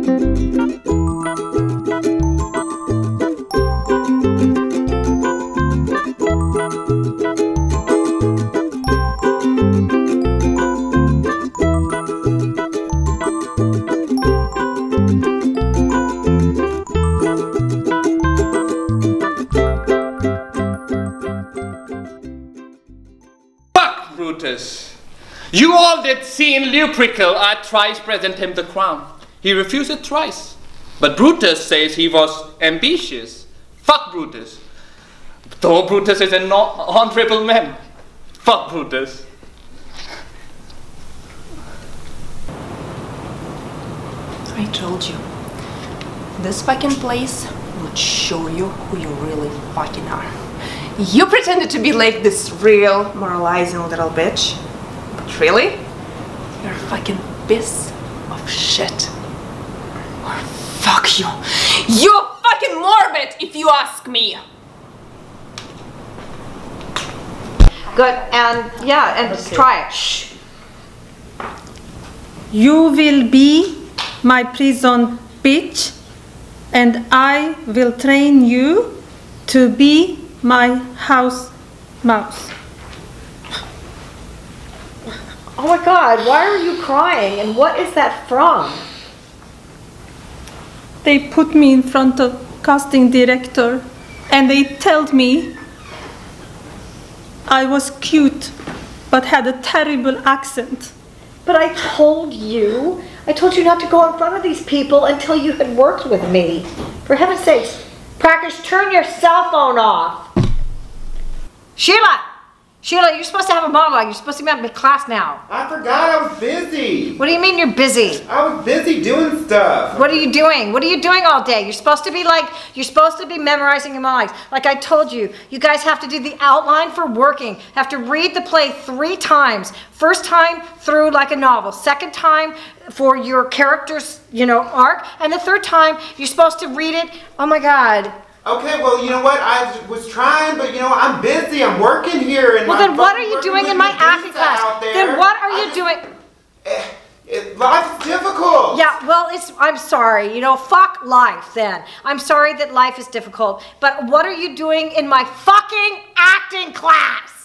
Brutus. You all did see in Lupercal I thrice present him the crown. He refused it thrice. But Brutus says he was ambitious. Fuck Brutus. Though Brutus is an honorable man. Fuck Brutus. I told you. This fucking place would show you who you really fucking are. You pretended to be like this real, moralizing little bitch. But really, you're a fucking piece of shit. Or fuck you. You're fucking morbid, if you ask me. Good, and yeah, and just try it. Shh. You will be my prison bitch, and I will train you to be my house mouse. Oh my God, why are you crying? And what is that from? They put me in front of casting director and they told me I was cute but had a terrible accent. But I told you not to go in front of these people until you had worked with me. For heaven's sakes, Practice, turn your cell phone off. Sheila, you're supposed to have a monologue. You're supposed to be in class now. I forgot, I was busy. What do you mean you're busy? I was busy doing stuff. What are you doing? What are you doing all day? You're supposed to be memorizing your monologues. Like I told you, you guys have to do the outline for working. Have to read the play 3 times. First time through like a novel. Second time for your character's, arc. And the third time, you're supposed to read it. Oh my God. Okay, well, you know what? I was trying, but I'm busy. I'm working here. And well, then what are you doing in my acting class? Then what are you doing? Life's difficult. Yeah, well, I'm sorry. Fuck life then. I'm sorry that life is difficult. But what are you doing in my fucking acting class?